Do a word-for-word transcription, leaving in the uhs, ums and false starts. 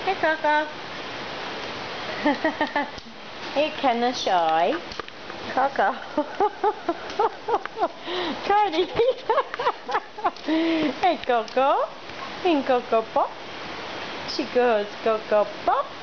Hey, Coco. Hey, kind of shy. Coco. Cardi. Hey, Coco. Hey, Coco Pop. She goes, Coco Pop.